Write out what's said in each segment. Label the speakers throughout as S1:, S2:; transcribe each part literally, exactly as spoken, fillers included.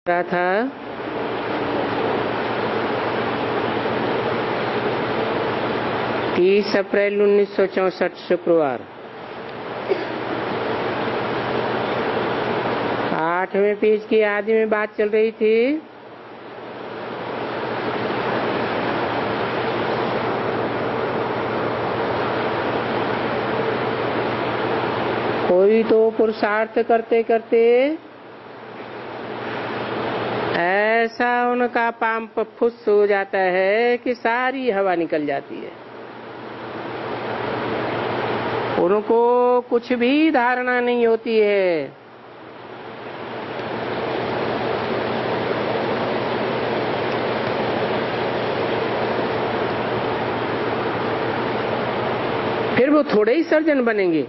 S1: रहा था तीस अप्रैल उन्नीस सौ चौसठ शुक्रवार आठवें पेज की आदि में बात चल रही थी। कोई तो पुरुषार्थ करते करते ऐसा उनका पांप फुस हो जाता है कि सारी हवा निकल जाती है। उनको कुछ भी धारणा नहीं होती है। फिर वो थोड़े ही सर्जन बनेंगे।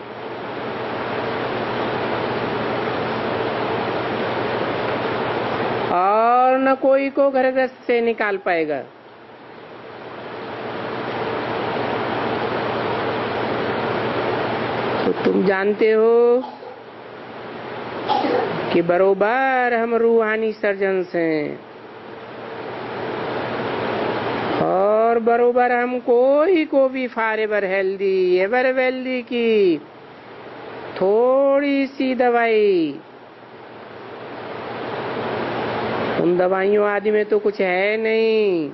S1: और न कोई को घर ग्रस्त से निकाल पाएगा। तो तुम जानते हो कि बरोबर हम रूहानी सर्जन्स हैं और बरोबर हम कोई को भी फॉरएवर हेल्दी एवर वेल्दी की थोड़ी सी दवाई, उन दवाइयों आदि में तो कुछ है नहीं।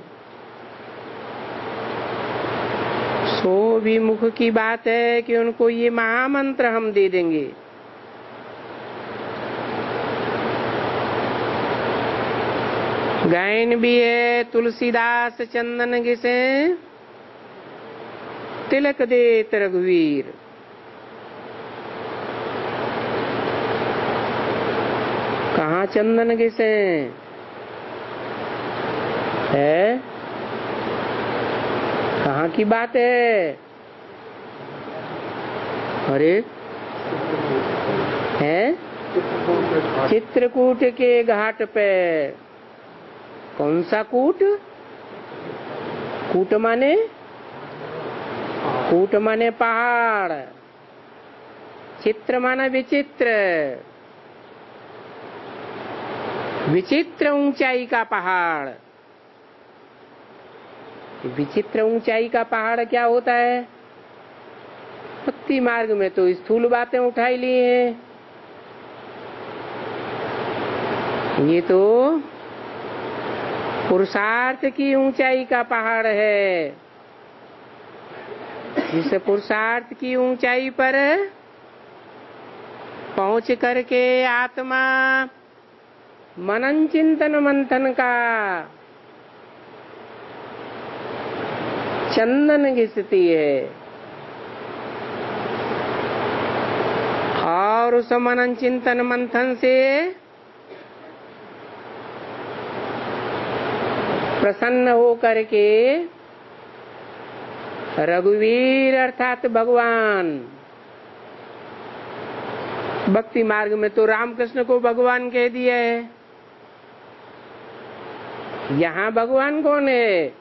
S1: सो भी मुख की बात है कि उनको ये महामंत्र हम दे देंगे। गायन भी है, तुलसीदास चंदन घिसे तिलक देत रघुवीर। कहाँ चंदन घिसे है? कहाँ की बात है? अरे है चित्रकूट के घाट पे। कौन सा कूट? कूट माने कूट माने पहाड़, चित्र माना विचित्र, विचित्र ऊंचाई का पहाड़। विचित्र ऊंचाई का पहाड़ क्या होता है? भक्ति मार्ग में तो स्थूल बातें उठाई ली हैं। ये तो पुरुषार्थ की ऊंचाई का पहाड़ है। जिस पुरुषार्थ की ऊंचाई पर पहुंच करके आत्मा मनन चिंतन मंथन का चंदन घिसती है और उस मनन चिंतन मंथन से प्रसन्न हो करके रघुवीर अर्थात भगवान, भक्ति मार्ग में तो रामकृष्ण को भगवान कह दिया है। यहाँ भगवान कौन है?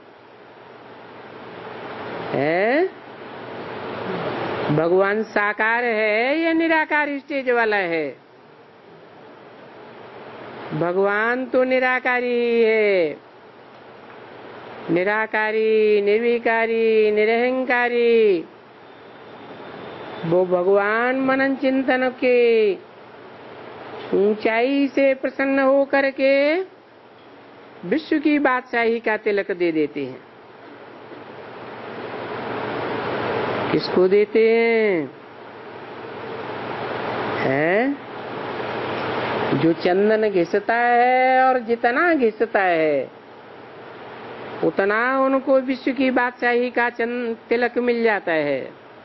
S1: है भगवान साकार है या निराकार स्टेज वाला है? भगवान तो निराकारी ही है। निराकारी, निर्विकारी, निरहंकारी। वो भगवान मनन चिंतन के ऊंचाई से प्रसन्न हो करके विश्व की बादशाही का तिलक दे देते हैं। किसको देते हैं? है जो चंदन घिसता है और जितना घिसता है उतना उनको विश्व की बादशाही का तिलक मिल जाता है।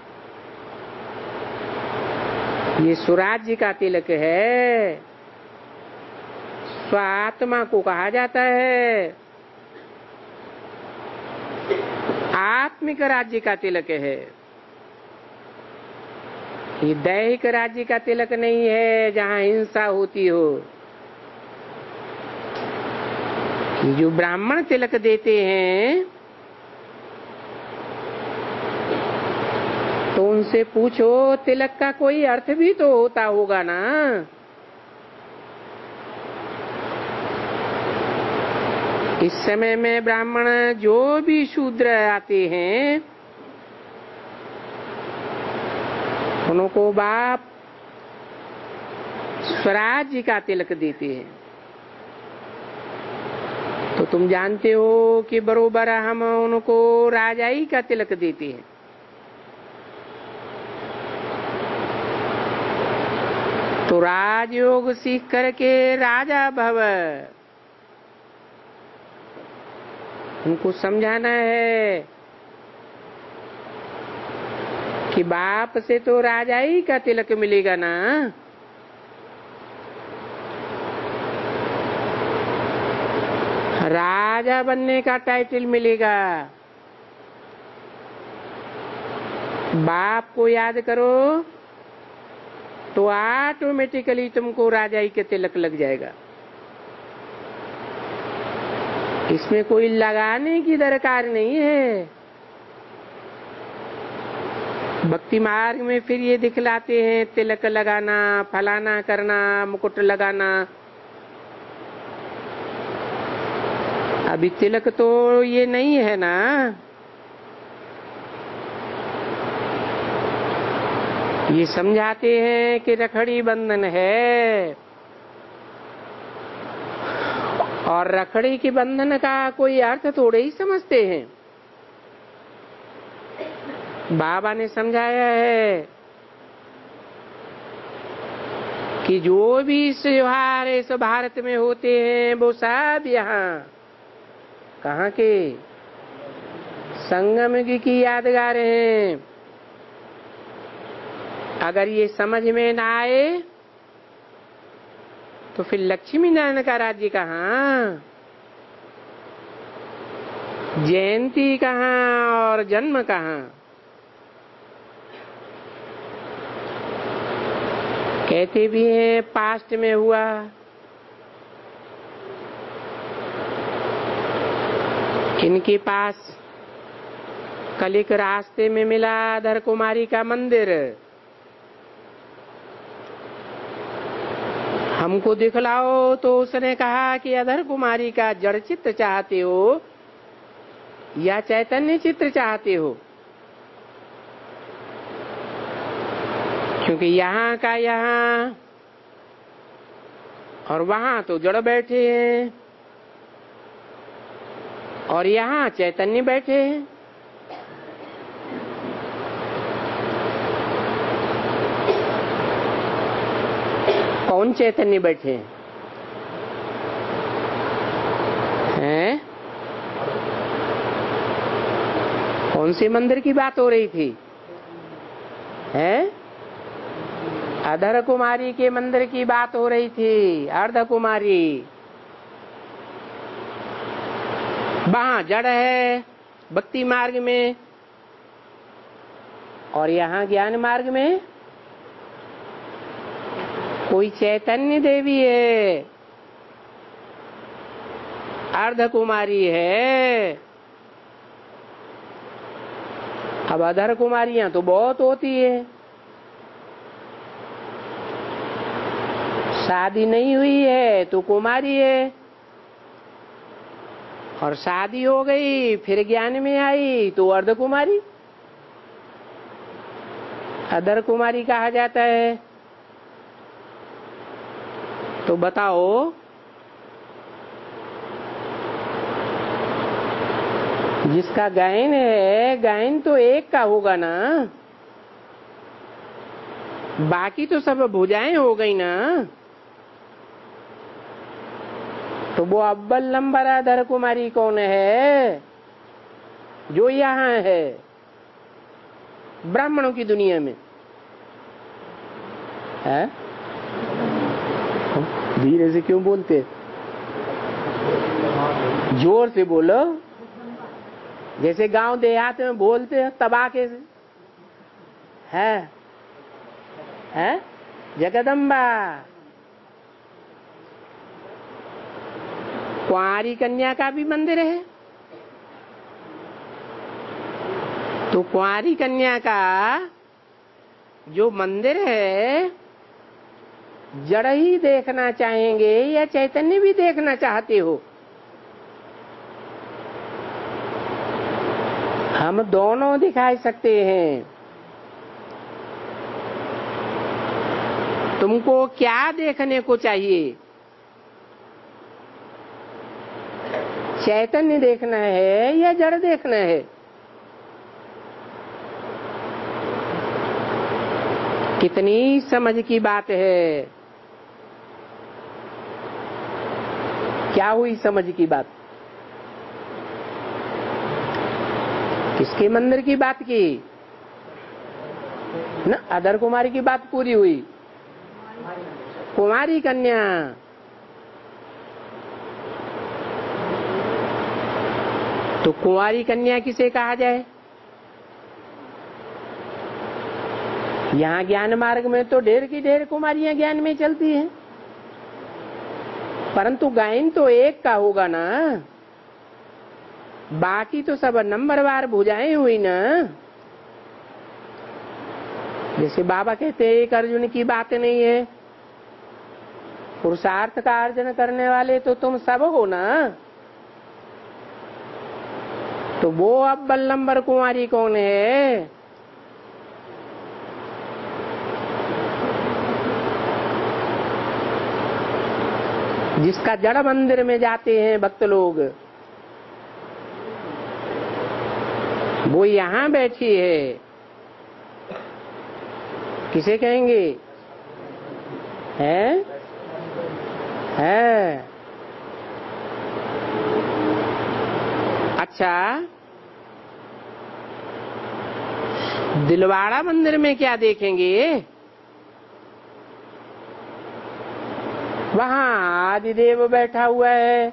S1: ये स्वराज्य का तिलक है। स्वात्मा को कहा जाता है। आत्मिक राज्य का तिलक है। ये दैहिक राज्य का तिलक नहीं है जहाँ हिंसा होती हो। जो ब्राह्मण तिलक देते हैं तो उनसे पूछो तिलक का कोई अर्थ भी तो होता होगा ना। इस समय में ब्राह्मण जो भी शूद्र आते हैं उनको बाप स्वराज्य का तिलक देते हैं। तो तुम जानते हो कि बरोबर हम उनको राजाई का तिलक देते हैं। तो राजयोग सीख करके राजा भव, उनको समझाना है कि बाप से तो राजाई का तिलक मिलेगा ना। राजा बनने का टाइटल मिलेगा। बाप को याद करो तो ऑटोमेटिकली तुमको राजाई के तिलक लग जाएगा। इसमें कोई लगाने की दरकार नहीं है। भक्ति मार्ग में फिर ये दिखलाते हैं तिलक लगाना, फलाना करना, मुकुट लगाना। अभी तिलक तो ये नहीं है ना। ये समझाते हैं कि रखड़ी बंधन है और रखड़ी के बंधन का कोई अर्थ थोड़े ही समझते हैं। बाबा ने समझाया है कि जो भी त्योहार इस भारत में होते हैं वो सब यहाँ कहाँ के संगम की यादगार हैं। अगर ये समझ में ना आए तो फिर लक्ष्मी नारायण का राज्य कहाँ, जयंती कहाँ और जन्म कहाँ। कहते भी हैं पास्ट में हुआ, इनके पास कल एक रास्ते में मिला अधर कुमारी का मंदिर। हमको दिखलाओ तो उसने कहा कि अधर कुमारी का जड़ चित्र चाहते हो या चैतन्य चित्र चाहते हो, क्योंकि यहाँ का यहाँ और वहाँ तो जड़ बैठे हैं और यहाँ चैतन्य बैठे हैं। कौन चैतन्य बैठे हैं? हैं? कौन से मंदिर की बात हो रही थी? हैं? अधर कुमारी के मंदिर की बात हो रही थी। अर्ध कुमारी वहां जड़ है भक्ति मार्ग में और यहाँ ज्ञान मार्ग में कोई चैतन्य देवी है, अर्ध कुमारी है। अब अधर कुमारियां तो बहुत होती है। शादी नहीं हुई है तो कुमारी है और शादी हो गई फिर ज्ञान में आई तो अर्ध कुमारी, अधर कुमारी कहा जाता है। तो बताओ जिसका गायन है, गायन तो एक का होगा ना, बाकी तो सब भुजाएं हो गई ना। तो वो अव्वल नंबर अधर कुमारी कौन है जो यहाँ है ब्राह्मणों की दुनिया में है? धीरे से क्यों बोलते? जोर से बोलो, जैसे गांव देहात में बोलते हैं तबाके से। है है जगदम्बा। कुंवारी कन्या का भी मंदिर है। तो कुंवारी कन्या का जो मंदिर है जड़ ही देखना चाहेंगे या चैतन्य भी देखना चाहते हो? हम दोनों दिखाई सकते हैं। तुमको क्या देखने को चाहिए? चैतन्य देखना है या जड़ देखना है? कितनी समझ की बात है। क्या हुई समझ की बात? किसके मंदिर की बात की ना? अदर कुमारी की बात पूरी हुई। कुमारी कन्या, तो कुंवारी कन्या किसे कहा जाए? यहाँ ज्ञान मार्ग में तो ढेर की ढेर कुमारियां ज्ञान में चलती हैं, परंतु गायन तो एक का होगा ना, बाकी तो सब नंबरवार भुजाएं हुई ना। जैसे बाबा कहते हैं एक अर्जुन की बात नहीं है, पुरुषार्थ का अर्जन करने वाले तो तुम सब हो ना। तो वो अव्वल नंबर कुंवारी कौन है? जिसका जड़ मंदिर में जाते हैं भक्त लोग, वो यहाँ बैठी है। किसे कहेंगे? है है अच्छा, दिलवाड़ा मंदिर में क्या देखेंगे? वहाँ आदिदेव बैठा हुआ है।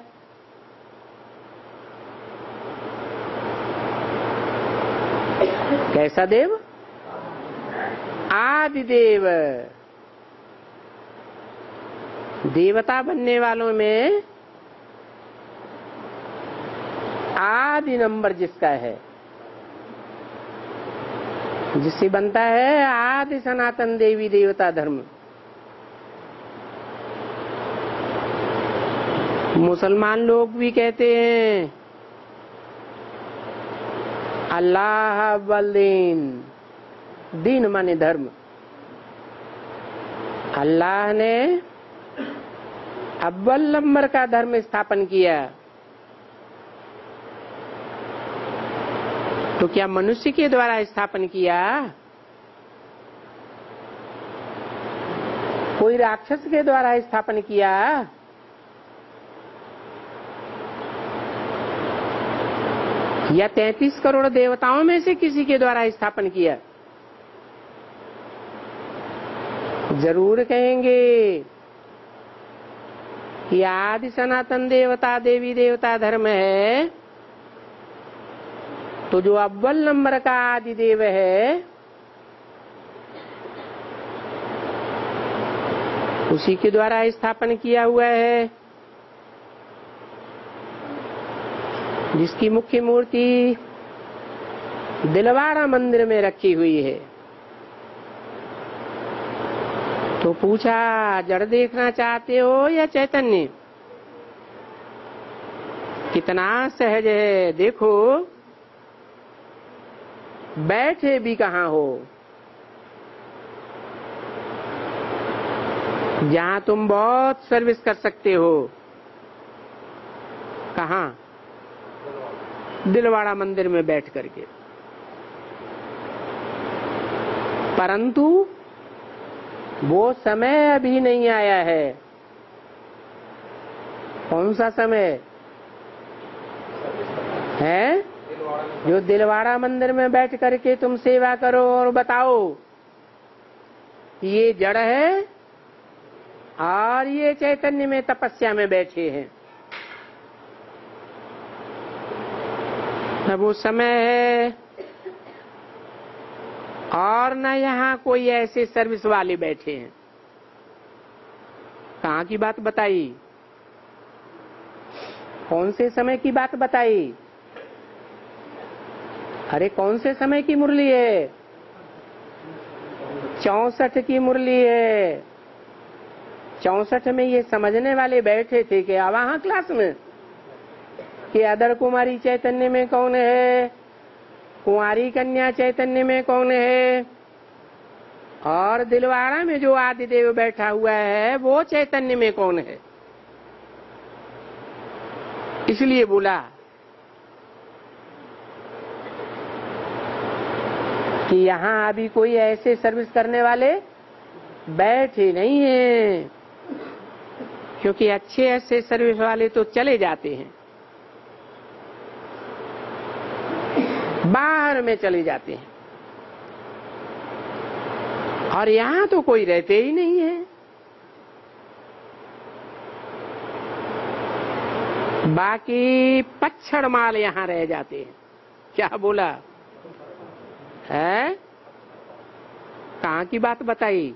S1: कैसा देव? आदिदेव। देवता बनने वालों में आदि नंबर जिसका है, जिससे बनता है आदि सनातन देवी देवता धर्म। मुसलमान लोग भी कहते हैं अल्लाह अव्वल दीन, दीन माने धर्म। अल्लाह ने अव्वल नंबर का धर्म स्थापन किया। तो क्या मनुष्य के द्वारा स्थापन किया? कोई राक्षस के द्वारा स्थापन किया? या तैंतीस करोड़ देवताओं में से किसी के द्वारा स्थापन किया? जरूर कहेंगे कि आदि सनातन देवता देवी देवता धर्म है, तो जो अव्वल नंबर का आदि देव है उसी के द्वारा स्थापन किया हुआ है, जिसकी मुख्य मूर्ति दिलवाड़ा मंदिर में रखी हुई है। तो पूछा जड़ देखना चाहते हो या चैतन्य? कितना सहज है, देखो बैठे भी कहाँ हो, जहाँ तुम बहुत सर्विस कर सकते हो। कहाँ? दिलवाड़ा मंदिर में बैठ करके। परंतु वो समय अभी नहीं आया है। कौन सा समय है? जो दिलवाड़ा मंदिर में बैठ करके तुम सेवा करो और बताओ कि ये जड़ है और ये चैतन्य में तपस्या में बैठे हैं। न वो समय है और न यहाँ कोई ऐसे सर्विस वाले बैठे हैं। कहाँ की बात बताई? कौन से समय की बात बताई? अरे कौन से समय की मुरली है? चौसठ की मुरली है। चौसठ में ये समझने वाले बैठे थे कि वहां क्लास में कि अदर कुमारी चैतन्य में कौन है कुंवारी कन्या चैतन्य में कौन है, और दिलवाड़ा में जो आदिदेव बैठा हुआ है वो चैतन्य में कौन है। इसलिए बोला कि यहां अभी कोई ऐसे सर्विस करने वाले बैठे नहीं हैं, क्योंकि अच्छे अच्छे सर्विस वाले तो चले जाते हैं, बाहर में चले जाते हैं, और यहां तो कोई रहते ही नहीं है। बाकी पच्छड़ माल यहां रह जाते हैं। क्या बोला है? कहां की बात बताई?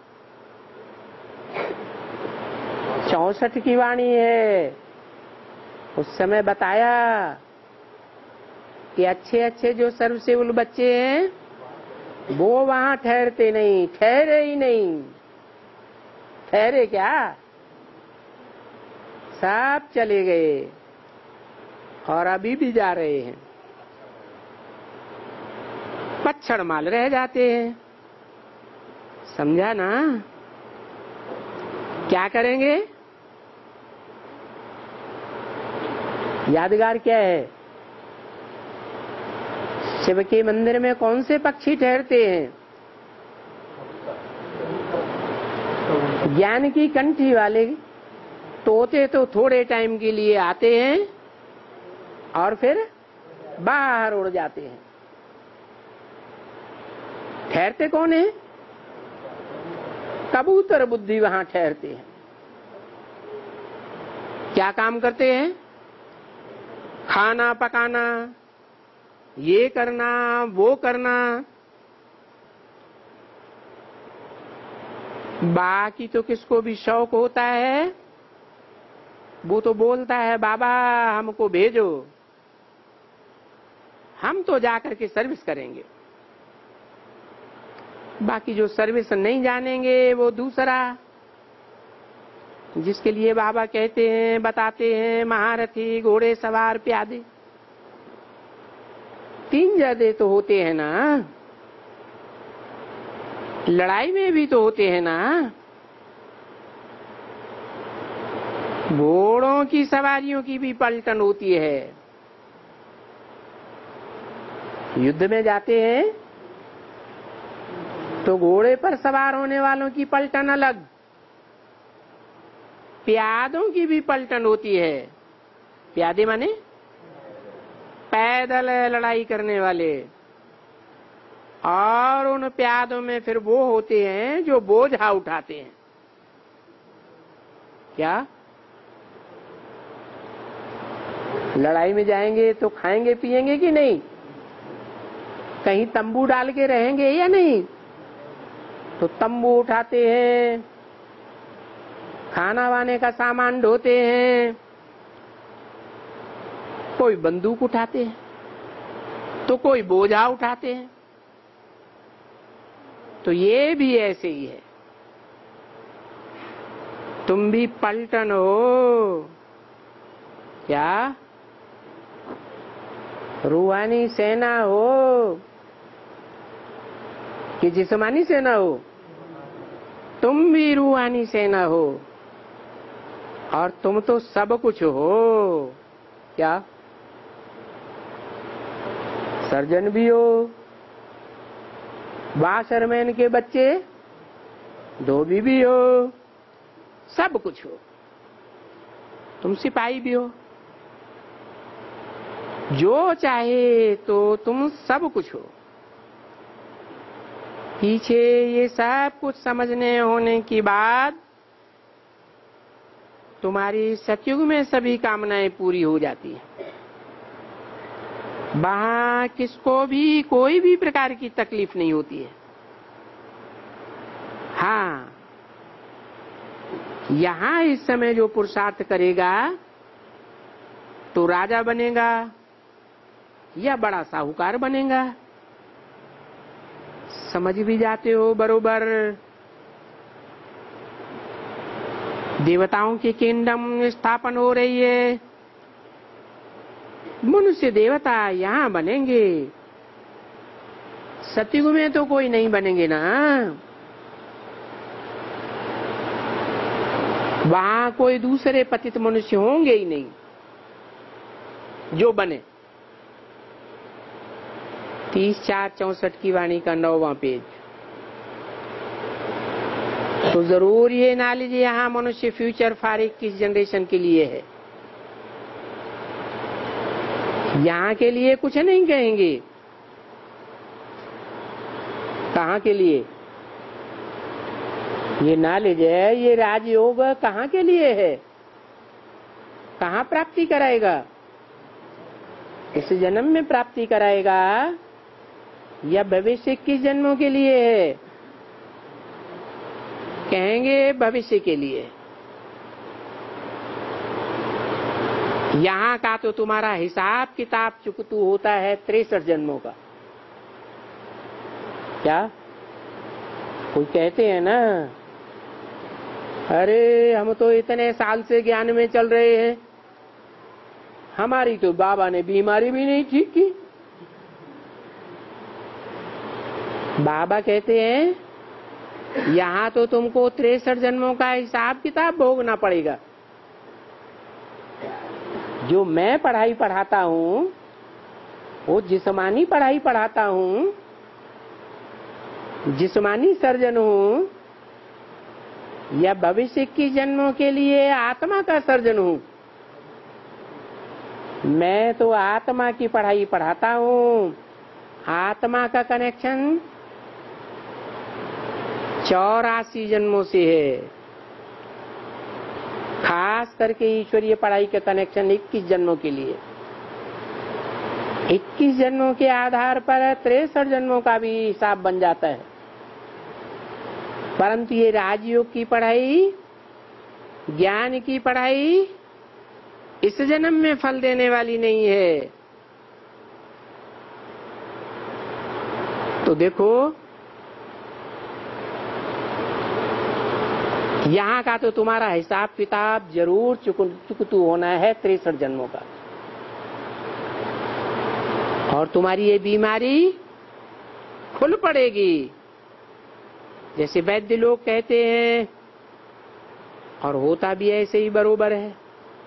S1: चौसठ की वाणी है। उस समय बताया कि अच्छे अच्छे जो सर्वसेवल बच्चे हैं वो वहां ठहरते नहीं, ठहरे ही नहीं। ठहरे क्या? सब चले गए और अभी भी जा रहे हैं। पच्छड़ माल रह जाते हैं। समझा ना? क्या करेंगे? यादगार क्या है? शिव के मंदिर में कौन से पक्षी ठहरते हैं? ज्ञान की कंठी वाले तोते तो थोड़े टाइम के लिए आते हैं और फिर बाहर उड़ जाते हैं। ठहरते कौन है? कबूतर बुद्धि वहां ठहरते हैं। क्या काम करते हैं? खाना पकाना, ये करना वो करना। बाकी तो किसको भी शौक होता है वो तो बोलता है बाबा हमको भेजो, हम तो जाकर के सर्विस करेंगे। बाकी जो सर्विस नहीं जानेंगे वो दूसरा, जिसके लिए बाबा कहते हैं बताते हैं महारथी घोड़े सवार प्यादे। तीन ज्यादे तो होते हैं ना, लड़ाई में भी तो होते हैं ना। घोड़ों की सवारियों की भी पलटन होती है। युद्ध में जाते हैं तो घोड़े पर सवार होने वालों की पलटन अलग, प्यादों की भी पलटन होती है। प्यादे माने पैदल लड़ाई करने वाले, और उन प्यादों में फिर वो होते हैं जो बोझा उठाते हैं। क्या लड़ाई में जाएंगे तो खाएंगे पिएंगे कि नहीं? कहीं तंबू डाल के रहेंगे या नहीं? तो तंबू उठाते हैं, खाना वाने का सामान ढोते हैं, कोई बंदूक उठाते हैं तो कोई बोझा उठाते हैं। तो ये भी ऐसे ही है। तुम भी पलटन हो। क्या रूहानी सेना हो कि जिस्मानी सेना हो? तुम भी रूहानी सेना हो, और तुम तो सब कुछ हो। क्या सर्जन भी हो, वाशरमैन के बच्चे, धोबी भी हो, सब कुछ हो। तुम सिपाही भी हो, जो चाहे तो तुम सब कुछ हो। पीछे ये सब कुछ समझने होने की बाद तुम्हारी सतयुग में सभी कामनाएं पूरी हो जाती हैं। वहां किसको भी कोई भी प्रकार की तकलीफ नहीं होती है। हाँ, यहाँ इस समय जो पुरुषार्थ करेगा तो राजा बनेगा या बड़ा साहूकार बनेगा। समझ भी जाते हो बरोबर। देवताओं की किंगडम स्थापन हो रही है, मनुष्य देवता यहाँ बनेंगे, सतयुग में तो कोई नहीं बनेंगे ना, वहां कोई दूसरे पतित मनुष्य होंगे ही नहीं जो बने। तीस चार चौसठ की वाणी का नौवां पेज। तो जरूर ये ना लीजिए यहाँ मनुष्य फ्यूचर फॉर इक्कीस जनरेशन के लिए है, यहाँ के लिए कुछ नहीं कहेंगे। कहाँ के लिए ये नॉलेज है, ये राजयोग कहाँ के लिए है, कहाँ प्राप्ति कराएगा? इस जन्म में प्राप्ति कराएगा या भविष्य इक्कीस जन्मों के लिए है? कहेंगे भविष्य के लिए। यहाँ का तो तुम्हारा हिसाब किताब चुकतू होता है तिरसठ जन्मों का। क्या कोई कहते हैं ना, अरे हम तो इतने साल से ज्ञान में चल रहे हैं, हमारी तो बाबा ने बीमारी भी नहीं ठीक की। बाबा कहते हैं यहाँ तो तुमको तिरसठ जन्मों का हिसाब किताब भोगना पड़ेगा। जो मैं पढ़ाई पढ़ाता हूँ, वो जिस्मानी पढ़ाई पढ़ाता हूँ, जिस्मानी सर्जन हूँ, या भविष्य इक्कीस जन्मों के लिए आत्मा का सर्जन हूँ। मैं तो आत्मा की पढ़ाई पढ़ाता हूँ। आत्मा का कनेक्शन चौरासी जन्मों से है, खास करके ईश्वरीय पढ़ाई का कनेक्शन इक्कीस जन्मों के लिए। इक्कीस जन्मों के आधार पर तिरसठ जन्मों का भी हिसाब बन जाता है। परंतु ये राजयोग की पढ़ाई, ज्ञान की पढ़ाई इस जन्म में फल देने वाली नहीं है। तो देखो यहाँ का तो तुम्हारा हिसाब किताब जरूर चुकतू होना है तिरसठ जन्मों का। और तुम्हारी ये बीमारी खुल पड़ेगी, जैसे वैद्य लोग कहते हैं, और होता भी ऐसे ही बरोबर है।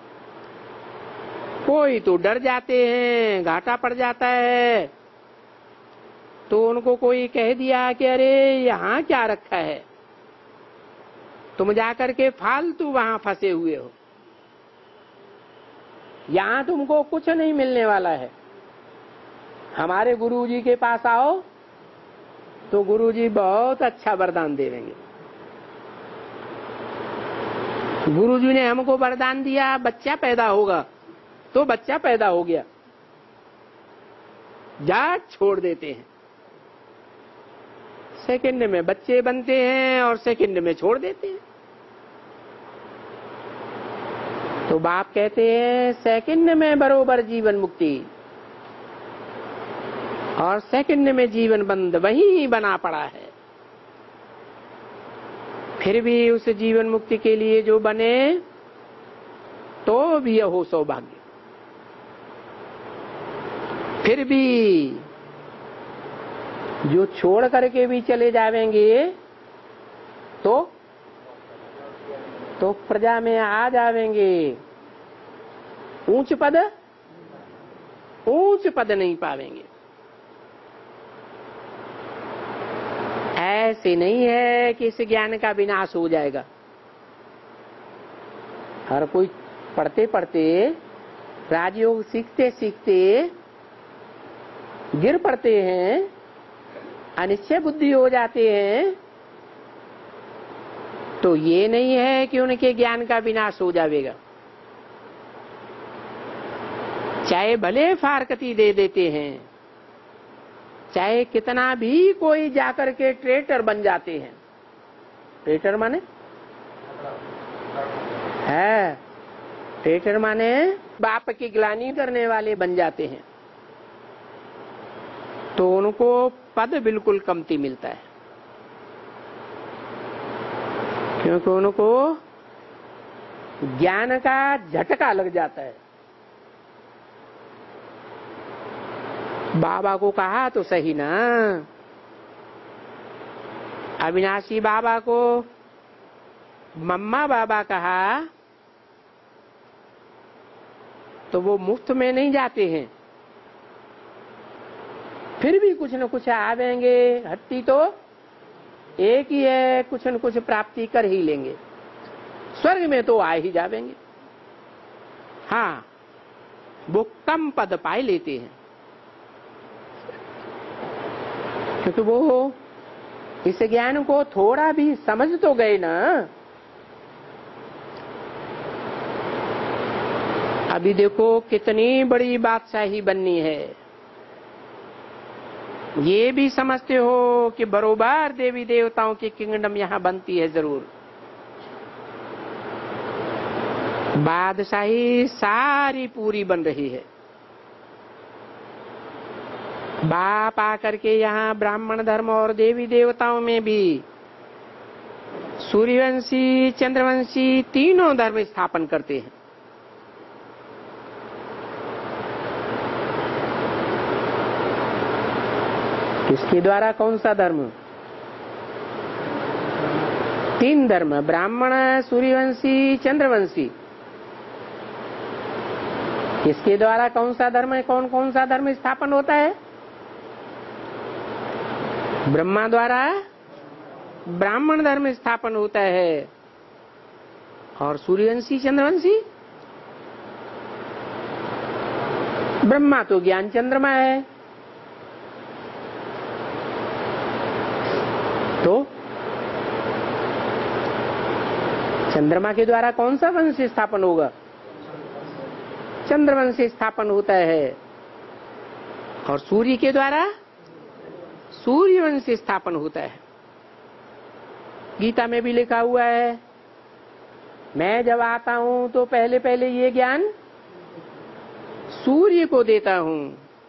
S1: कोई तो डर जाते हैं, घाटा पड़ जाता है, तो उनको कोई कह दिया कि अरे यहाँ क्या रखा है, तुम जाकर के फालतू वहां फंसे हुए हो, यहाँ तुमको कुछ नहीं मिलने वाला है। हमारे गुरुजी के पास आओ तो गुरुजी बहुत अच्छा वरदान देंगे। गुरुजी ने हमको वरदान दिया बच्चा पैदा होगा, तो बच्चा पैदा हो गया, जाट छोड़ देते हैं। सेकंड में बच्चे बनते हैं और सेकंड में छोड़ देते हैं। तो बाप कहते हैं सेकंड में बरोबर जीवन मुक्ति, और सेकंड में जीवन बंद वही बना पड़ा है। फिर भी उस जीवन मुक्ति के लिए जो बने तो भी हो सौभाग्य। फिर भी जो छोड़ करके भी चले जावेंगे तो तो प्रजा में आ जावेंगे, ऊंच पद ऊंच पद नहीं पावेंगे। ऐसे नहीं है कि इस ज्ञान का विनाश हो जाएगा। हर कोई पढ़ते पढ़ते, राजयोग सीखते सीखते गिर पड़ते हैं, अनिश्चय बुद्धि हो जाते हैं। तो ये नहीं है कि उनके ज्ञान का विनाश हो जाएगा। चाहे भले फारकती दे देते हैं, चाहे कितना भी कोई जाकर के ट्रेटर बन जाते हैं। ट्रेटर माने है, ट्रेटर माने बाप की ग्लानि करने वाले बन जाते हैं, तो उनको पद बिल्कुल कमती मिलता है, क्योंकि उनको ज्ञान का झटका लग जाता है। बाबा को कहा तो सही ना, अविनाशी बाबा को मम्मा बाबा कहा तो वो मुफ्त में नहीं जाते हैं, फिर भी कुछ न कुछ आवेंगे। हट्टी तो एक ही है, कुछ न कुछ प्राप्ति कर ही लेंगे, स्वर्ग में तो आ ही जावेंगे। हाँ, वो कम पद पाए लेते हैं, क्योंकि वो इस ज्ञान को थोड़ा भी समझ तो गए ना। अभी देखो कितनी बड़ी बादशाही बननी है, ये भी समझते हो कि बरोबर देवी देवताओं की किंगडम यहाँ बनती है जरूर। बादशाही सारी पूरी बन रही है। बाप आकर के यहाँ ब्राह्मण धर्म और देवी देवताओं में भी सूर्यवंशी चंद्रवंशी तीनों धर्म स्थापन करते हैं। किसके द्वारा? कौन सा धर्म? तीन धर्म, ब्राह्मण, सूर्यवंशी, चंद्रवंशी। किसके द्वारा कौन सा धर्म है? कौन कौन सा धर्म स्थापन होता है? ब्रह्मा द्वारा ब्राह्मण धर्म स्थापन होता है, और सूर्यवंशी चंद्रवंशी, ब्रह्मा तो ज्ञान चंद्रमा है, तो चंद्रमा के द्वारा कौन सा वंश स्थापन होगा? चंद्रवंश स्थापन होता है, और सूर्य के द्वारा सूर्यवंश स्थापन होता है। गीता में भी लिखा हुआ है, मैं जब आता हूं तो पहले पहले ये ज्ञान सूर्य को देता हूं।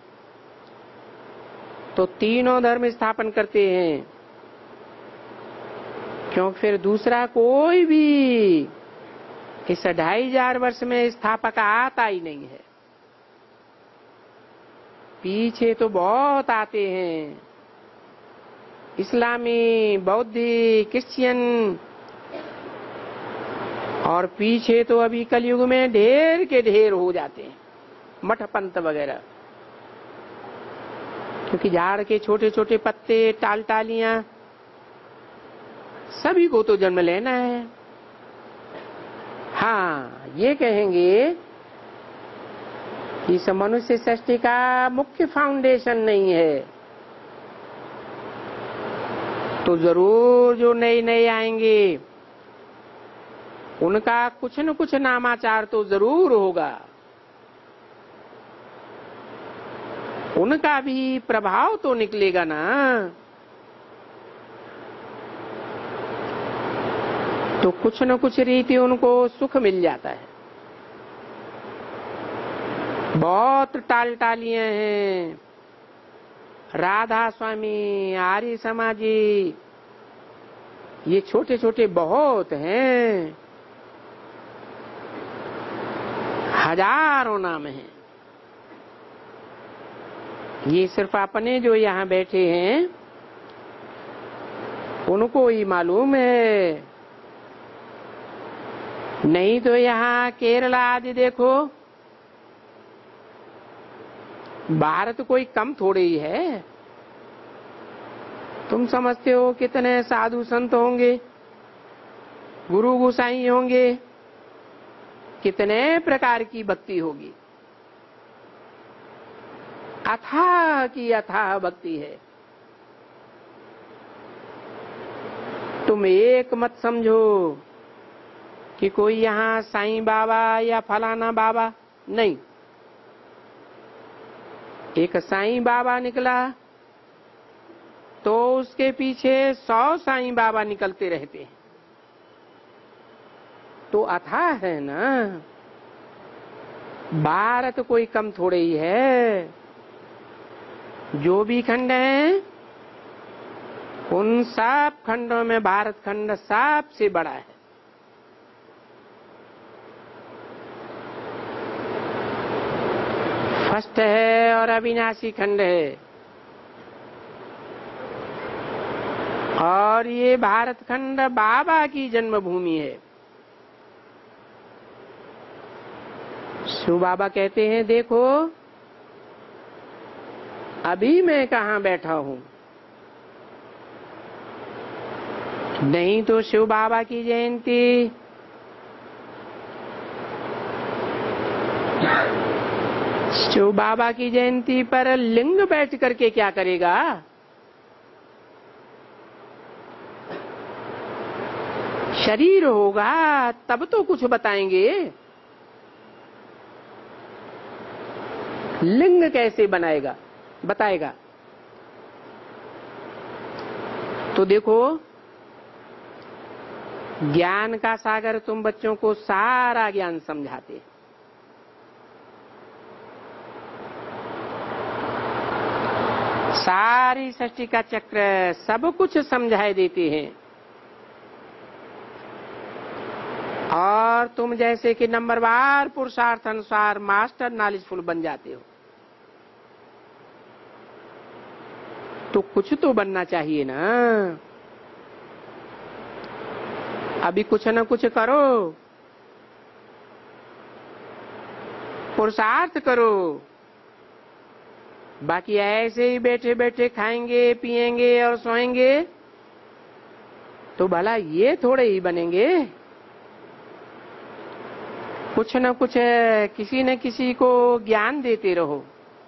S1: तो तीनों धर्म स्थापन करते हैं, क्योंकि फिर दूसरा कोई भी इस ढाई हजार वर्ष में स्थापक आता ही नहीं है। पीछे तो बहुत आते हैं, इस्लामी, बौद्धी, क्रिश्चियन, और पीछे तो अभी कलयुग में ढेर के ढेर हो जाते हैं, मठ पंथ वगैरह। क्योंकि झाड़ के छोटे छोटे पत्ते, टाल टालियां, सभी को तो जन्म लेना है। हाँ, ये कहेंगे कि इस मनुष्य सृष्टि का मुख्य फाउंडेशन नहीं है, तो जरूर जो नए नए आएंगे उनका कुछ न कुछ नामाचार तो जरूर होगा, उनका भी प्रभाव तो निकलेगा ना। तो कुछ न कुछ रीति उनको सुख मिल जाता है। बहुत टाल टालियां हैं, राधा स्वामी, आर्य समाजी, ये छोटे छोटे बहुत हैं, हजारों नाम हैं। ये सिर्फ अपने जो यहाँ बैठे हैं उनको ही मालूम है, नहीं तो यहाँ केरला आदि देखो, भारत कोई कम थोड़े ही है। तुम समझते हो कितने साधु संत होंगे, गुरु गोसाई होंगे, कितने प्रकार की भक्ति होगी। अथाह की अथाह भक्ति है। तुम एक मत समझो कि कोई यहाँ साईं बाबा या फलाना बाबा नहीं। एक साईं बाबा निकला तो उसके पीछे सौ साईं बाबा निकलते रहते हैं, तो अथाह है ना। भारत कोई कम थोड़े ही है। जो भी खंड हैं उन सब खंडों में भारत खंड सबसे बड़ा है। फर्स्ट है और अविनाशी खंड है, और और ये भारत खंड बाबा की जन्मभूमि है। शिव बाबा कहते हैं, देखो अभी मैं कहाँ बैठा हूं। नहीं तो शिव बाबा की जयंती शिव बाबा की जयंती पर लिंग बैठ करके क्या करेगा? शरीर होगा तब तो कुछ बताएंगे। लिंग कैसे बनाएगा, बताएगा? तो देखो, ज्ञान का सागर तुम बच्चों को सारा ज्ञान समझाते, सारी सृष्टि का चक्र सब कुछ समझाए देते हैं, और तुम जैसे कि नंबरवार पुरुषार्थ अनुसार मास्टर नॉलेजफुल बन जाते हो। तो कुछ तो बनना चाहिए ना। अभी कुछ न कुछ करो, पुरुषार्थ करो। बाकी ऐसे ही बैठे बैठे खाएंगे पिएंगे और सोएंगे तो भला ये थोड़े ही बनेंगे। कुछ न कुछ किसी न किसी को ज्ञान देते रहो,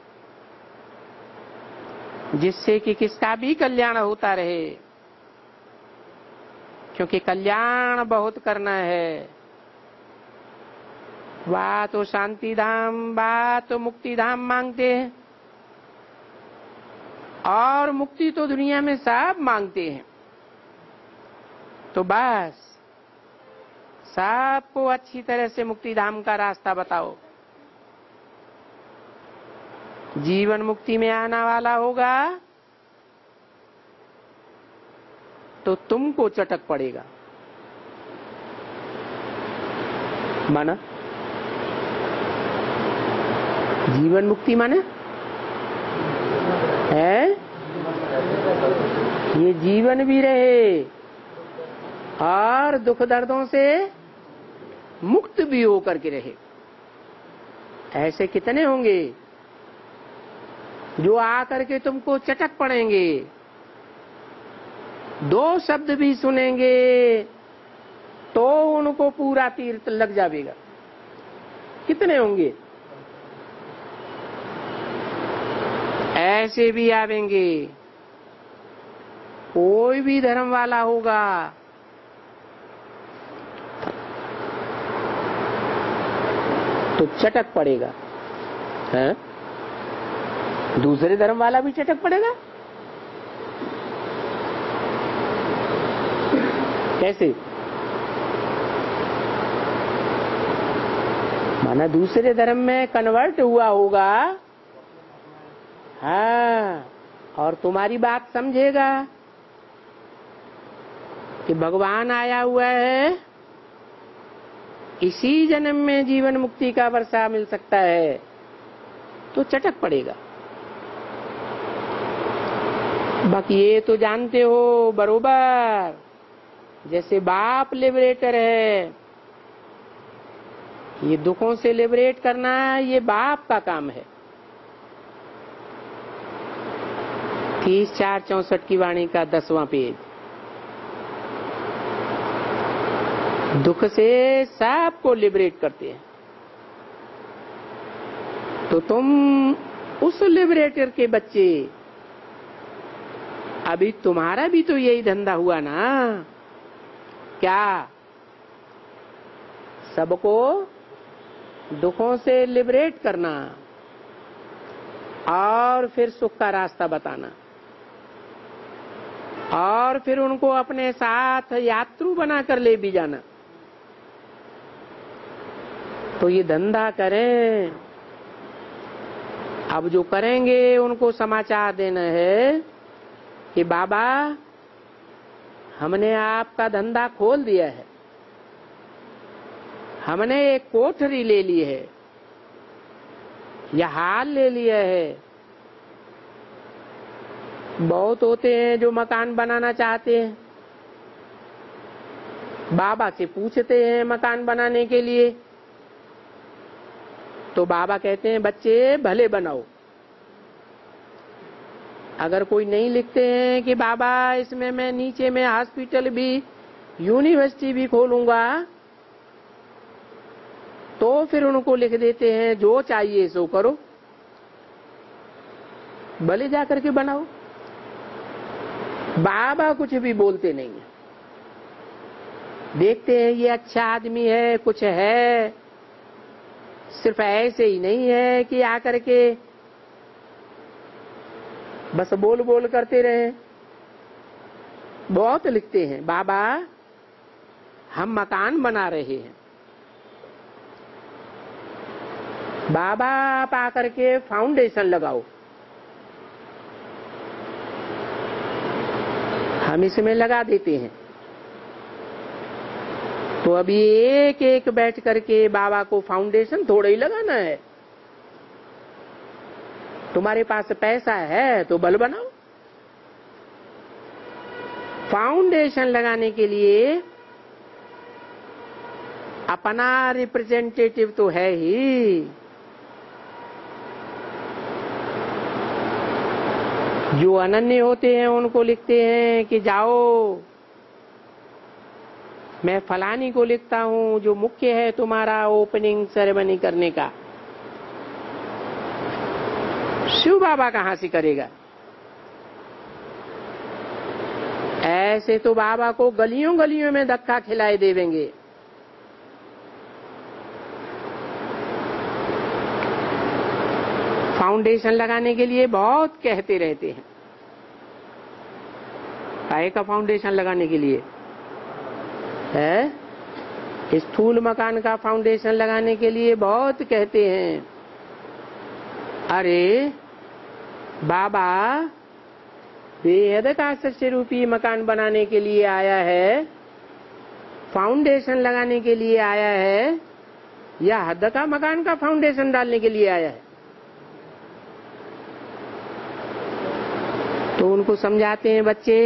S1: जिससे कि किसका भी कल्याण होता रहे, क्योंकि कल्याण बहुत करना है। वाह तो शांति धाम, वाह तो मुक्ति धाम मांगते हैं, और मुक्ति तो दुनिया में सब मांगते हैं। तो बस सबको अच्छी तरह से मुक्ति धाम का रास्ता बताओ। जीवन मुक्ति में आना वाला होगा तो तुमको चटक पड़ेगा। माना जीवन मुक्ति माने है ये जीवन भी रहे और दुख दर्दों से मुक्त भी होकर के रहे। ऐसे कितने होंगे जो आकर के तुमको चटक पड़ेंगे, दो शब्द भी सुनेंगे तो उनको पूरा तीर लग जाएगा। कितने होंगे? ऐसे भी आवेंगे। कोई भी धर्म वाला होगा तो चटक पड़ेगा, है? दूसरे धर्म वाला भी चटक पड़ेगा। कैसे? माना दूसरे धर्म में कन्वर्ट हुआ होगा, हाँ, और तुम्हारी बात समझेगा कि भगवान आया हुआ है, इसी जन्म में जीवन मुक्ति का वर्षा मिल सकता है, तो चटक पड़ेगा। बाकी ये तो जानते हो बरोबर, जैसे बाप लिबरेटर है, ये दुखों से लिबरेट करना ये बाप का काम है। तीस चार चौसठ की वाणी का दसवां पेज। दुख से सबको लिबरेट करते हैं। तो तुम उस लिबरेटर के बच्चे, अभी तुम्हारा भी तो यही धंधा हुआ ना। क्या? सबको दुखों से लिबरेट करना और फिर सुख का रास्ता बताना, और फिर उनको अपने साथ यात्रु बनाकर ले भी जाना। तो ये धंधा करें। अब जो करेंगे उनको समाचार देना है कि बाबा हमने आपका धंधा खोल दिया है, हमने एक कोठरी ले ली है या हाल ले लिया है। बहुत होते हैं जो मकान बनाना चाहते हैं, बाबा से पूछते हैं मकान बनाने के लिए, तो बाबा कहते हैं बच्चे भले बनाओ। अगर कोई नहीं लिखते हैं कि बाबा इसमें मैं नीचे में हॉस्पिटल भी, यूनिवर्सिटी भी खोलूंगा, तो फिर उनको लिख देते हैं जो चाहिए सो करो, भले जाकर के बनाओ। बाबा कुछ भी बोलते नहीं है। देखते हैं ये अच्छा आदमी है, कुछ है, सिर्फ ऐसे ही नहीं है कि आकर के बस बोल बोल करते रहे। बहुत लिखते हैं बाबा हम मकान बना रहे हैं, बाबा आप आकर के फाउंडेशन लगाओ, हम इसमें लगा देते हैं। तो अभी एक एक बैठ करके बाबा को फाउंडेशन थोड़ा ही लगाना है। तुम्हारे पास पैसा है तो बल बनाओ। फाउंडेशन लगाने के लिए अपना रिप्रेजेंटेटिव तो है ही। जो अनन्य होते हैं उनको लिखते हैं कि जाओ, मैं फलानी को लिखता हूं जो मुख्य है तुम्हारा ओपनिंग सेरेमनी करने का। शिव बाबा कहां से करेगा? ऐसे तो बाबा को गलियों गलियों में धक्का खिलाए देवेंगे। फाउंडेशन लगाने के लिए बहुत कहते रहते हैं। काहे का फाउंडेशन लगाने के लिए है? स्थूल मकान का फाउंडेशन लगाने के लिए बहुत कहते हैं। अरे बाबा बेहद का सच्चे रूपी मकान बनाने के लिए आया है, फाउंडेशन लगाने के लिए आया है, या हद का मकान का फाउंडेशन डालने के लिए आया है? तो उनको समझाते हैं बच्चे,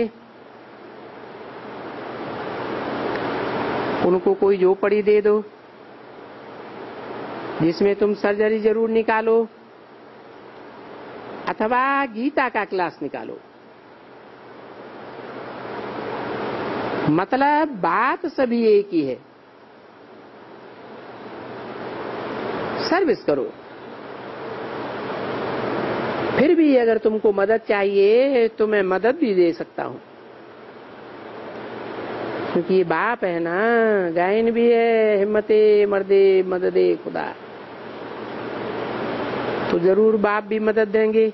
S1: उनको कोई झोपड़ी दे दो जिसमें तुम सर्जरी जरूर निकालो, अथवा गीता का क्लास निकालो। मतलब बात सभी एक ही है, सर्विस करो। फिर भी अगर तुमको मदद चाहिए तो मैं मदद भी दे सकता हूं, क्योंकि ये बाप है ना, गायन भी है, हिम्मते मर्दे मददे खुदा। तो जरूर बाप भी मदद देंगे।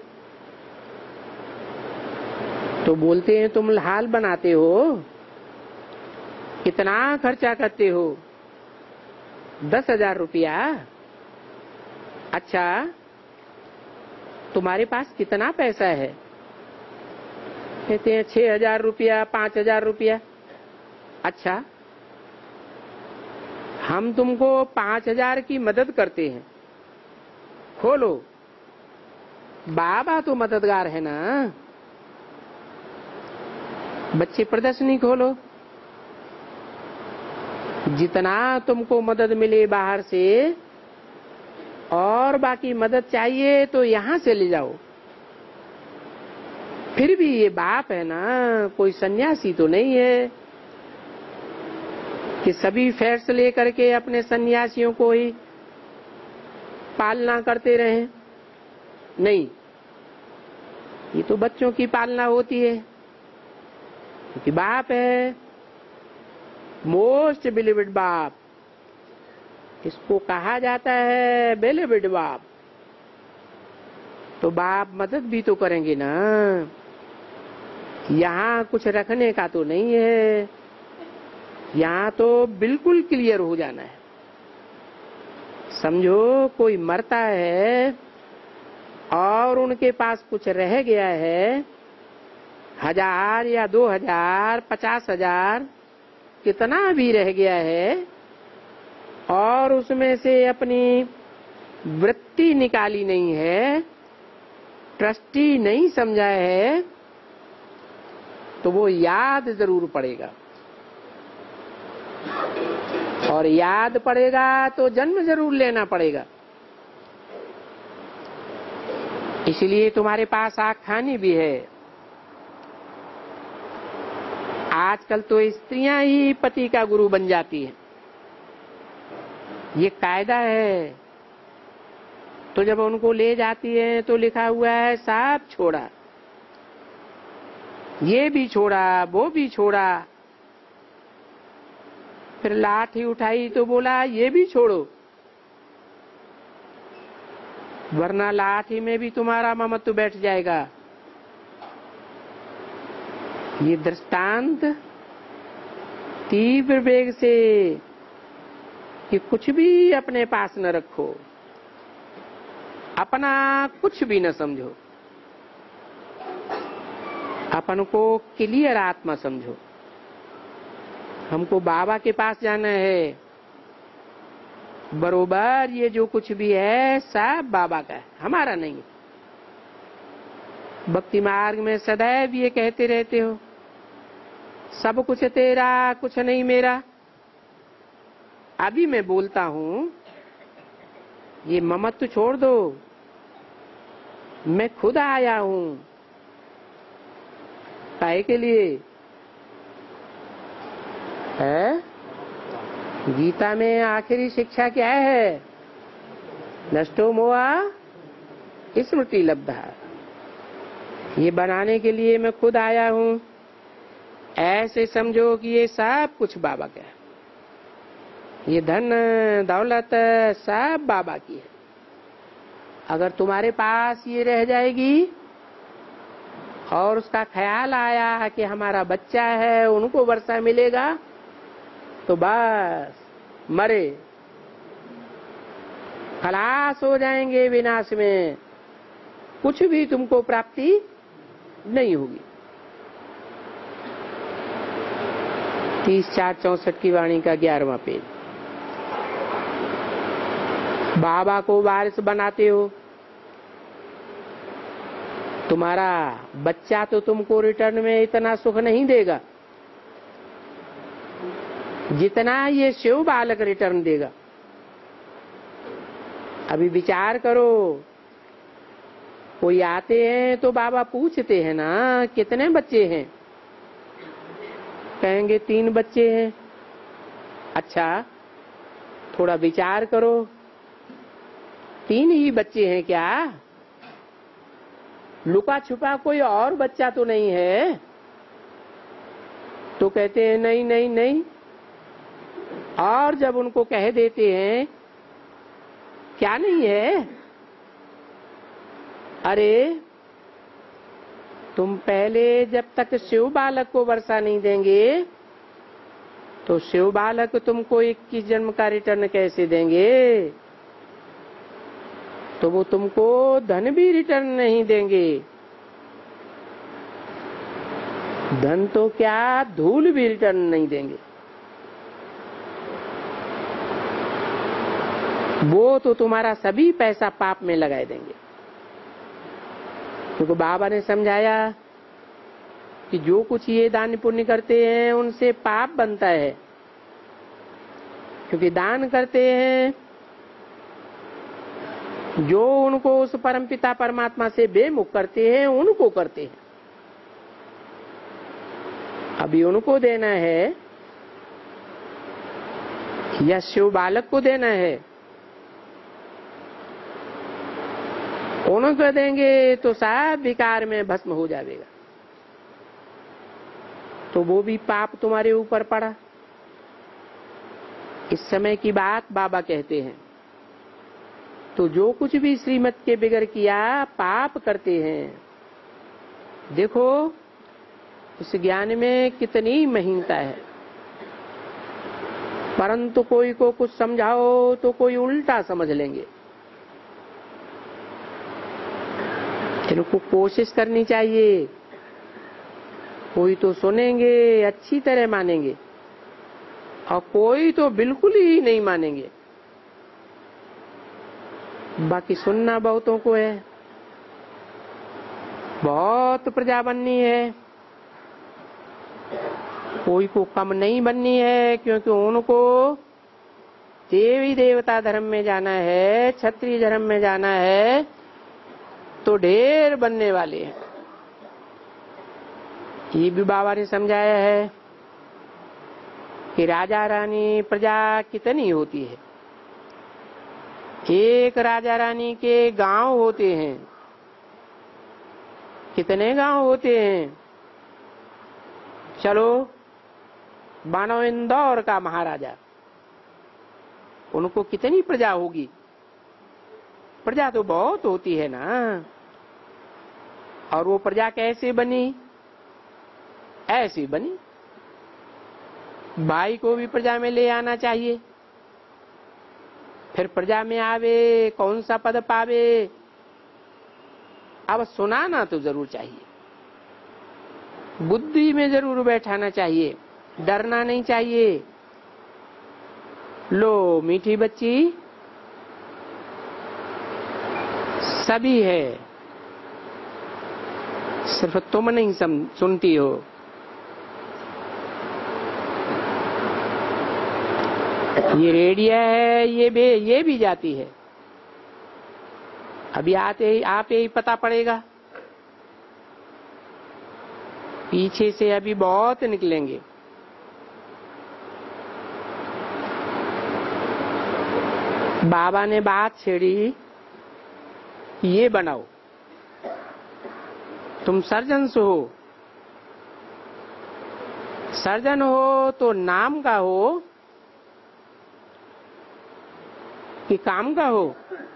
S1: तो बोलते हैं तुम हाल बनाते हो, कितना खर्चा करते हो? दस हजार रुपया। अच्छा तुम्हारे पास कितना पैसा है? कहते हैं छह हजार रुपया, पांच हजार रुपया। अच्छा हम तुमको पांच हजार की मदद करते हैं, खोलो। बाबा तो मददगार है ना। बच्चे प्रदर्शनी खोलो, जितना तुमको मदद मिले बाहर से, और बाकी मदद चाहिए तो यहां से ले जाओ। फिर भी ये बाप है ना, कोई सन्यासी तो नहीं है कि सभी फेयर्स लेकर के अपने सन्यासियों को ही पालना करते रहें। नहीं, ये तो बच्चों की पालना होती है, क्योंकि बाप है, मोस्ट बिलीव्ड बाप। इसको कहा जाता है बिलीव्ड बाप। तो बाप मदद भी तो करेंगे ना। यहाँ कुछ रखने का तो नहीं है, यहाँ तो बिल्कुल क्लियर हो जाना है। समझो कोई मरता है और उनके पास कुछ रह गया है, हजार या दो हजार, पचास हजार, कितना भी रह गया है, और उसमें से अपनी वृत्ति निकाली नहीं है, ट्रस्टी नहीं समझा है, तो वो याद जरूर पड़ेगा। और याद पड़ेगा तो जन्म जरूर लेना पड़ेगा। इसलिए तुम्हारे पास आँख खानी भी है। आजकल तो स्त्रियां ही पति का गुरु बन जाती हैं, ये कायदा है। तो जब उनको ले जाती है तो लिखा हुआ है सब छोड़ा, ये भी छोड़ा वो भी छोड़ा। फिर लाठी उठाई तो बोला ये भी छोड़ो, वरना लाठी में भी तुम्हारा ममत्व बैठ जाएगा। ये दृष्टांत तीव्र वेग से कि कुछ भी अपने पास न रखो, अपना कुछ भी न समझो, अपन को क्लियर आत्मा समझो। हमको बाबा के पास जाना है, बरोबर ये जो कुछ भी है सब बाबा का है, हमारा नहीं। भक्ति मार्ग में सदैव ये कहते रहते हो सब कुछ तेरा कुछ नहीं मेरा। अभी मैं बोलता हूं ये ममत्व छोड़ दो, मैं खुद आया हूं काहे के लिए है। गीता में आखिरी शिक्षा क्या है? नष्टो मोहा स्मृति लब्धा। ये बनाने के लिए मैं खुद आया हूं। ऐसे समझो कि ये सब कुछ बाबा का है, ये धन दौलत सब बाबा की है। अगर तुम्हारे पास ये रह जाएगी और उसका ख्याल आया कि हमारा बच्चा है उनको वर्षा मिलेगा, तो बस मरे, खलास हो जाएंगे विनाश में, कुछ भी तुमको प्राप्ति नहीं होगी। तीस चार चौसठ की वाणी का ग्यारहवां पेज। बाबा को वारिस बनाते हो, तुम्हारा बच्चा तो तुमको रिटर्न में इतना सुख नहीं देगा जितना ये शिव बालक रिटर्न देगा। अभी विचार करो, कोई आते हैं तो बाबा पूछते हैं ना कितने बच्चे हैं, कहेंगे तीन बच्चे हैं। अच्छा थोड़ा विचार करो, तीन ही बच्चे हैं क्या? लुका छुपा कोई और बच्चा तो नहीं है? तो कहते हैं नहीं नहीं नहीं। और जब उनको कह देते हैं क्या नहीं है, अरे तुम पहले जब तक शिव बालक को वर्षा नहीं देंगे तो शिव बालक तुमको इक्कीस जन्म का रिटर्न कैसे देंगे? तो वो तुमको धन भी रिटर्न नहीं देंगे। धन तो क्या धूल भी रिटर्न नहीं देंगे। वो तो तुम्हारा सभी पैसा पाप में लगा देंगे। क्योंकि बाबा ने समझाया कि जो कुछ ये दान पुण्य करते हैं उनसे पाप बनता है, क्योंकि दान करते हैं जो उनको उस परमपिता परमात्मा से बेमुख करते हैं, उनको करते हैं। अभी उनको देना है या शिव बालक को देना है? उनको देंगे तो सब विकार में भस्म हो जाएगा, तो वो भी पाप तुम्हारे ऊपर पड़ा। इस समय की बात बाबा कहते हैं। तो जो कुछ भी श्रीमत के बिगड़ किया पाप करते हैं। देखो इस ज्ञान में कितनी महीनता है, परंतु कोई को कुछ समझाओ तो कोई उल्टा समझ लेंगे। इनको कोशिश करनी चाहिए। कोई तो सुनेंगे, अच्छी तरह मानेंगे, और कोई तो बिल्कुल ही नहीं मानेंगे। बाकी सुनना बहुतों को है, बहुत प्रजा बननी है। कोई को कम नहीं बननी है, क्योंकि उनको देवी देवता धर्म में जाना है, क्षत्रिय धर्म में जाना है, तो ढेर बनने वाले हैं। ये भी बाबा ने समझाया है कि राजा रानी प्रजा कितनी होती है। एक राजा रानी के गांव होते हैं। कितने गांव होते हैं? चलो मानो इंदौर का महाराजा, उनको कितनी प्रजा होगी? प्रजा तो बहुत होती है ना। और वो प्रजा कैसे बनी? ऐसी बनी। भाई को भी प्रजा में ले आना चाहिए, फिर प्रजा में आवे, कौन सा पद पावे, अब सुनाना तो जरूर चाहिए, बुद्धि में जरूर बैठाना चाहिए, डरना नहीं चाहिए। लो मीठी बच्ची सभी है, सिर्फ तुम नहीं सुनती हो। ये रेडिया है, ये भी ये भी जाती है। अभी आते ही आप ही पता पड़ेगा। पीछे से अभी बहुत निकलेंगे। बाबा ने बात छेड़ी, ये बनाओ, तुम सर्जन से हो। सर्जन हो तो नाम का हो कि काम का हो?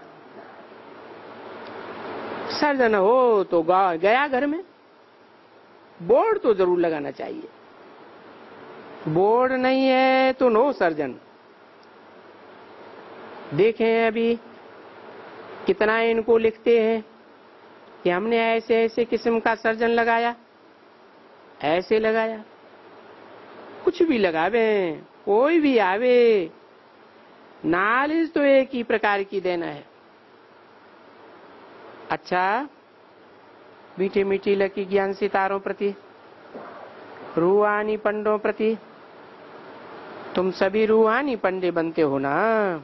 S1: सर्जन हो तो गया घर में। बोर्ड तो जरूर लगाना चाहिए। बोर्ड नहीं है तो नो सर्जन। देखें अभी कितना इनको लिखते हैं कि हमने ऐसे ऐसे किस्म का सर्जन लगाया, ऐसे लगाया। कुछ भी लगावे, कोई भी आवे, नॉलेज तो एक ही प्रकार की देना है। अच्छा, मीठी मीठी लकी ज्ञान सितारों प्रति, रूहानी पंडों प्रति, तुम सभी रूहानी पंडे बनते हो ना।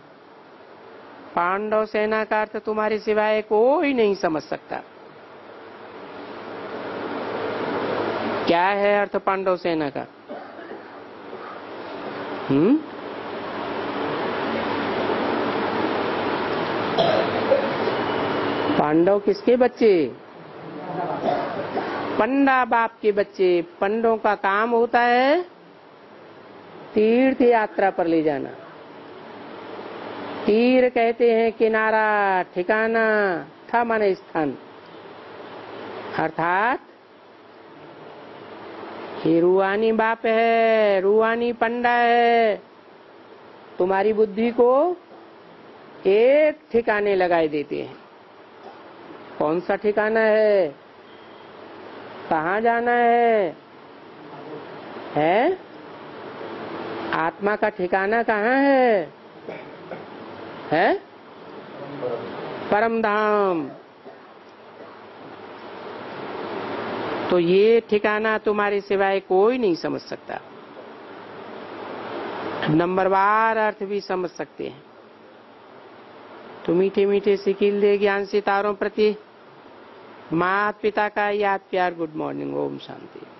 S1: पांडव सेना का अर्थ तुम्हारे सिवाय कोई नहीं समझ सकता। क्या है अर्थ पांडव सेना का? हम्म पांडव किसके बच्चे? पंडा बाप के बच्चे। पंडों का काम होता है तीर्थ यात्रा पर ले जाना। तीर कहते हैं किनारा, ठिकाना, था माने स्थान। अर्थात ये रूहानी बाप है, रूहानी पंडा है, तुम्हारी बुद्धि को एक ठिकाने लगाए देते हैं। कौन सा ठिकाना है? कहाँ जाना है? है? आत्मा का ठिकाना कहाँ है? है? परम धाम। तो ये ठिकाना तुम्हारे सिवाय कोई नहीं समझ सकता। नंबरवार अर्थ भी समझ सकते हैं। तो मीठे मीठे सिकिल दे ज्ञान सितारों प्रति माता पिता का याद प्यार। Good morning. ओम शांति।